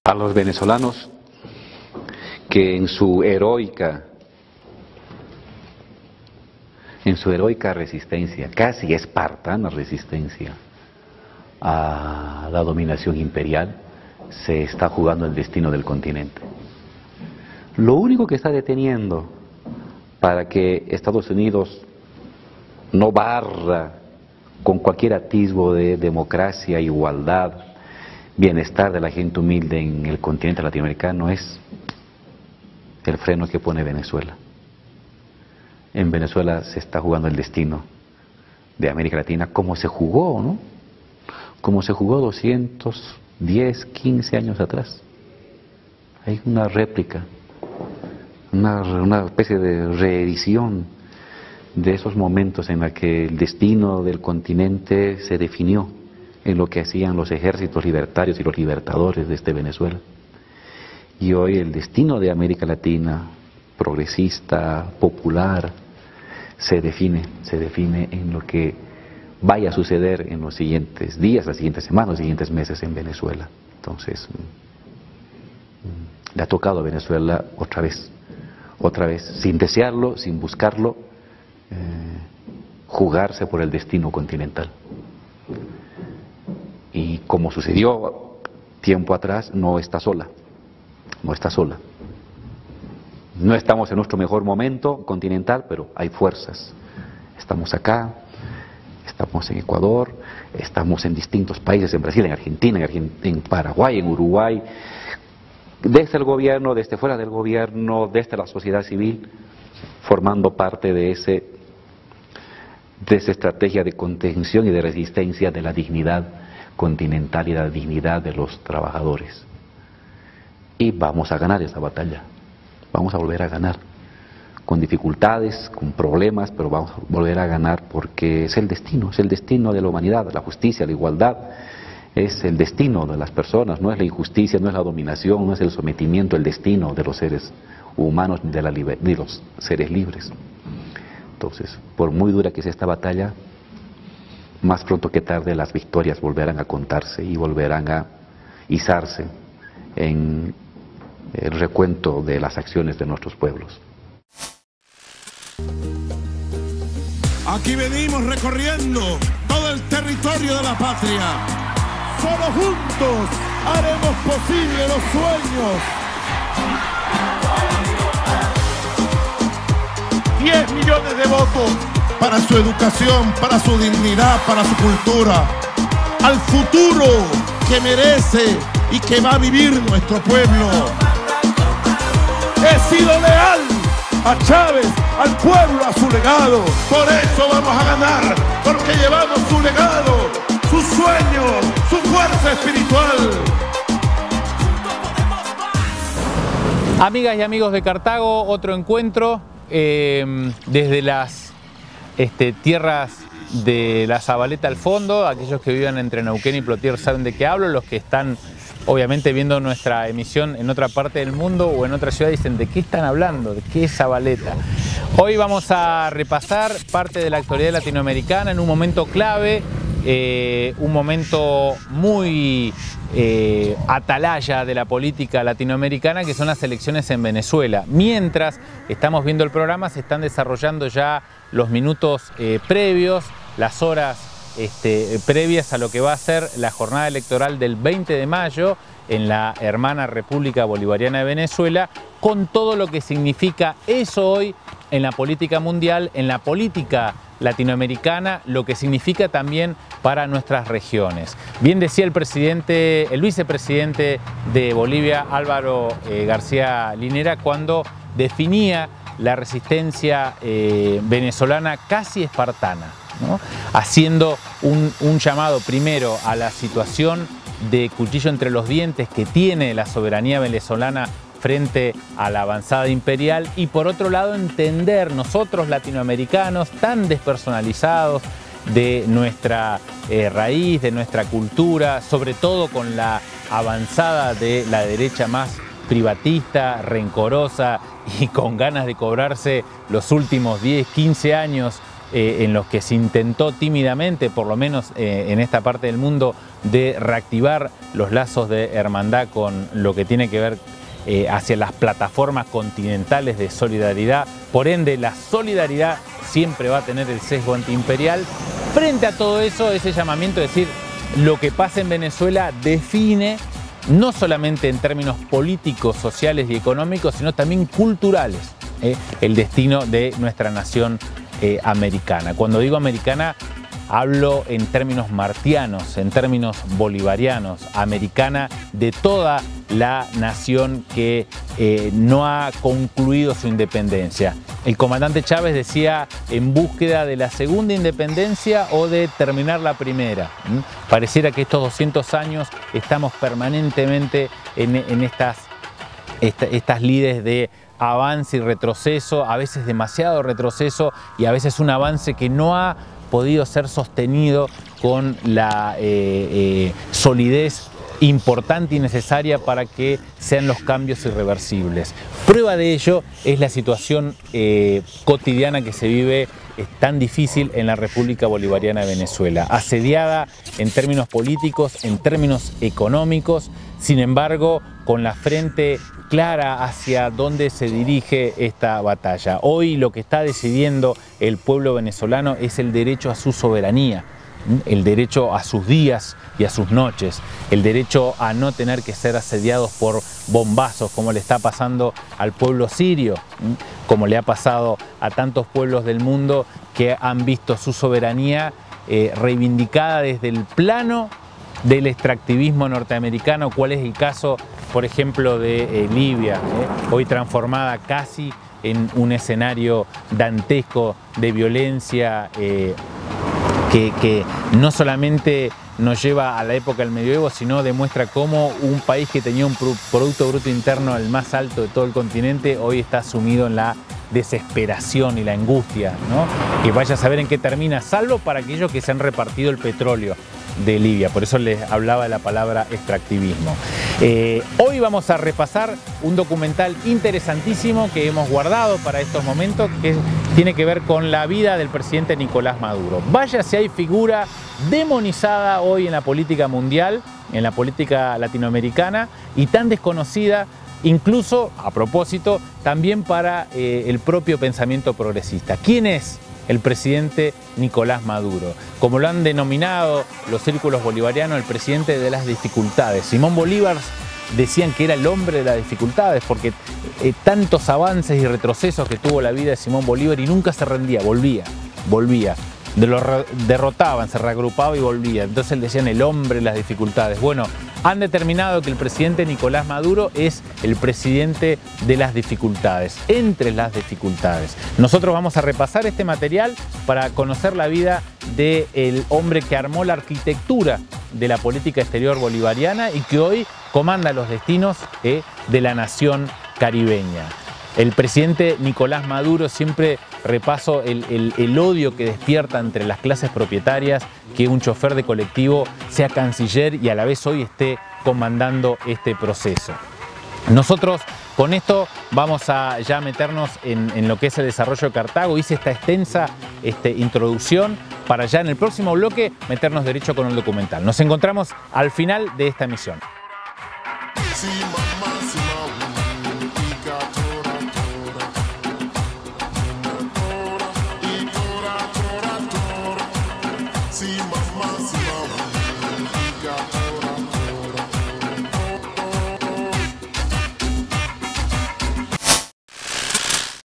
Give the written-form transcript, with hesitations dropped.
a los venezolanos que en su heroica resistencia, casi espartana resistencia a la dominación imperial, se está jugando el destino del continente. Lo único que está deteniendo para que Estados Unidos no barra con cualquier atisbo de democracia, igualdad, bienestar de la gente humilde en el continente latinoamericano es el freno que pone Venezuela. En Venezuela se está jugando el destino de América Latina como se jugó, ¿no? Como se jugó 210, 15 años atrás. Hay una réplica, una especie de reedición de esos momentos en los que el destino del continente se definió en lo que hacían los ejércitos libertarios y los libertadores desde Venezuela. Y hoy el destino de América Latina, progresista, popular, se define en lo que vaya a suceder en los siguientes días, las siguientes semanas, los siguientes meses en Venezuela. Entonces, le ha tocado a Venezuela otra vez, sin desearlo, sin buscarlo, jugarse por el destino continental. Y como sucedió tiempo atrás, no está sola. No estamos en nuestro mejor momento continental, pero hay fuerzas. Estamos acá, estamos en Ecuador, estamos en distintos países, en Brasil, en Argentina, en Paraguay, en Uruguay, desde el gobierno, desde fuera del gobierno, desde la sociedad civil, formando parte de esa estrategia de contención y de resistencia de la dignidad continental y la dignidad de los trabajadores. Y vamos a ganar esa batalla, vamos a volver a ganar, con dificultades, con problemas, pero vamos a volver a ganar porque es el destino de la humanidad, la justicia, la igualdad, es el destino de las personas, no es la injusticia, no es la dominación, no es el sometimiento, el destino de los seres humanos, de los seres libres. Entonces, por muy dura que sea esta batalla, más pronto que tarde las victorias volverán a contarse y volverán a izarse en el recuento de las acciones de nuestros pueblos. Aquí venimos recorriendo todo el territorio de la patria. Solo juntos haremos posible los sueños. 10 millones de votos para su educación, para su dignidad, para su cultura. Al futuro que merece y que va a vivir nuestro pueblo. He sido leal a Chávez, al pueblo, a su legado. Por eso vamos a ganar, porque llevamos su legado, su sueño, su fuerza espiritual. Amigas y amigos de Cartago, otro encuentro desde las tierras de la Zabaleta al fondo. Aquellos que vivan entre Neuquén y Plotier saben de qué hablo. Los que están obviamente viendo nuestra emisión en otra parte del mundo o en otra ciudad dicen ¿de qué están hablando? ¿De qué es Zabaleta? Hoy vamos a repasar parte de la actualidad latinoamericana en un momento clave, un momento muy atalaya de la política latinoamericana, que son las elecciones en Venezuela. Mientras estamos viendo el programa, se están desarrollando ya los minutos previos, las horas previas a lo que va a ser la jornada electoral del 20 de mayo en la hermana República Bolivariana de Venezuela, con todo lo que significa eso hoy en la política mundial, en la política latinoamericana, lo que significa también para nuestras regiones. Bien decía el vicepresidente de Bolivia, Álvaro García Linera, cuando definía la resistencia venezolana casi espartana, ¿no? Haciendo un llamado primero a la situación de cuchillo entre los dientes que tiene la soberanía venezolana frente a la avanzada imperial, y por otro lado entender nosotros latinoamericanos tan despersonalizados de nuestra raíz, de nuestra cultura, sobre todo con la avanzada de la derecha más privatista, rencorosa y con ganas de cobrarse los últimos 10, 15 años en los que se intentó tímidamente, por lo menos en esta parte del mundo, de reactivar los lazos de hermandad con lo que tiene que ver hacia las plataformas continentales de solidaridad. Por ende, la solidaridad siempre va a tener el sesgo antiimperial. Frente a todo eso, ese llamamiento es decir, lo que pasa en Venezuela define no solamente en términos políticos, sociales y económicos, sino también culturales, el destino de nuestra nación americana. Cuando digo americana, hablo en términos martianos, en términos bolivarianos, americana de toda la nación que no ha concluido su independencia. El comandante Chávez decía en búsqueda de la segunda independencia o de terminar la primera. Pareciera que estos 200 años estamos permanentemente en estas lides de avance y retroceso, a veces demasiado retroceso y a veces un avance que no ha podido ser sostenido con la solidez importante y necesaria para que sean los cambios irreversibles. Prueba de ello es la situación cotidiana que se vive tan difícil en la República Bolivariana de Venezuela, asediada en términos políticos, en términos económicos, sin embargo, con la frente clara hacia dónde se dirige esta batalla. Hoy lo que está decidiendo el pueblo venezolano es el derecho a su soberanía, el derecho a sus días y a sus noches, el derecho a no tener que ser asediados por bombazos como le está pasando al pueblo sirio, como le ha pasado a tantos pueblos del mundo que han visto su soberanía reivindicada desde el plano del extractivismo norteamericano, cuál es el caso, por ejemplo, de Libia, hoy transformada casi en un escenario dantesco de violencia que no solamente nos lleva a la época del medioevo, sino demuestra cómo un país que tenía un Producto Bruto Interno el más alto de todo el continente, hoy está sumido en la desesperación y la angustia, ¿no? Que vaya a saber en qué termina, salvo para aquellos que se han repartido el petróleo de Libia. Por eso les hablaba de la palabra extractivismo. Hoy vamos a repasar un documental interesantísimo que hemos guardado para estos momentos, que tiene que ver con la vida del presidente Nicolás Maduro. Vaya si hay figura demonizada hoy en la política mundial, en la política latinoamericana, y tan desconocida incluso, a propósito, también para el propio pensamiento progresista. ¿Quién es el presidente Nicolás Maduro? Como lo han denominado los círculos bolivarianos, el presidente de las dificultades. Simón Bolívar decían que era el hombre de las dificultades porque tantos avances y retrocesos que tuvo la vida de Simón Bolívar y nunca se rendía, volvía. Lo derrotaban, se reagrupaba y volvía. Entonces le decían el hombre de las dificultades. Bueno, han determinado que el presidente Nicolás Maduro es el presidente de las dificultades, entre las dificultades. Nosotros vamos a repasar este material para conocer la vida del hombre que armó la arquitectura de la política exterior bolivariana y que hoy comanda los destinos de la nación caribeña. El presidente Nicolás Maduro, siempre repaso el odio que despierta entre las clases propietarias que un chofer de colectivo sea canciller y a la vez hoy esté comandando este proceso. Nosotros con esto vamos a ya meternos en lo que es el desarrollo de Cartago. Hice esta extensa introducción para ya en el próximo bloque meternos derecho con el documental. Nos encontramos al final de esta emisión. Sí, mamá, sí.